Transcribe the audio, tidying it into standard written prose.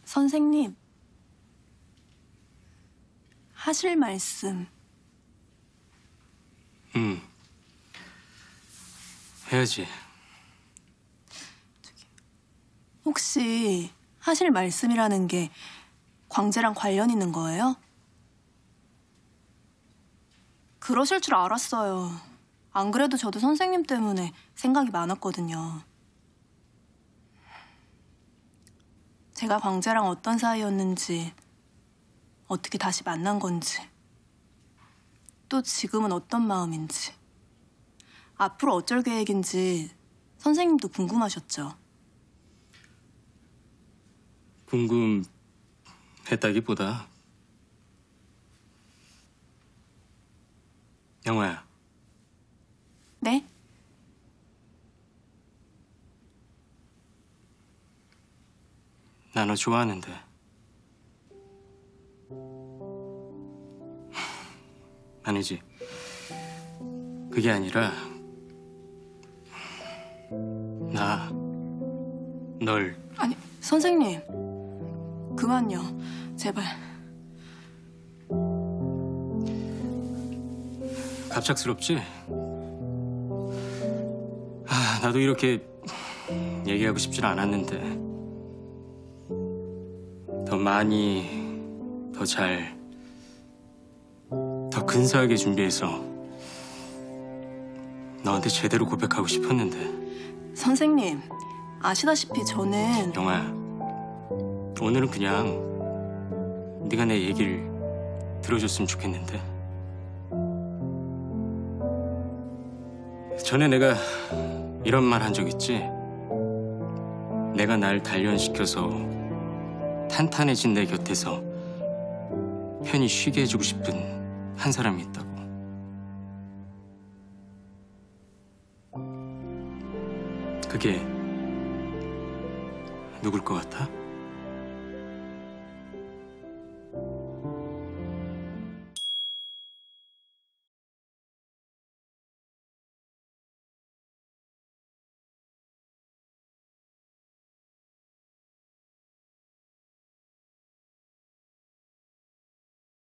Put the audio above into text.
선생님, 하실 말씀. 해야지. 혹시 하실 말씀이라는 게 광재랑 관련 있는 거예요? 그러실 줄 알았어요. 안 그래도 저도 선생님 때문에 생각이 많았거든요. 제가 광재랑 어떤 사이였는지, 어떻게 다시 만난 건지, 또 지금은 어떤 마음인지, 앞으로 어쩔 계획인지 선생님도 궁금하셨죠? 궁금했다기보다 영화야. 네? 나 너 좋아하는데. 아니지. 그게 아니라 나 널. 아니, 선생님. 그만요. 제발. 갑작스럽지? 나도 이렇게 얘기하고 싶진 않았는데 더 많이, 더 잘, 더 근사하게 준비해서 너한테 제대로 고백하고 싶었는데. 선생님, 아시다시피 저는... 영아야, 오늘은 그냥 네가 내 얘기를 들어줬으면 좋겠는데. 전에 내가 이런 말 한 적 있지? 내가 날 단련시켜서 탄탄해진 내 곁에서 편히 쉬게 해주고 싶은 한 사람이 있다고. 그게 누굴 것 같아?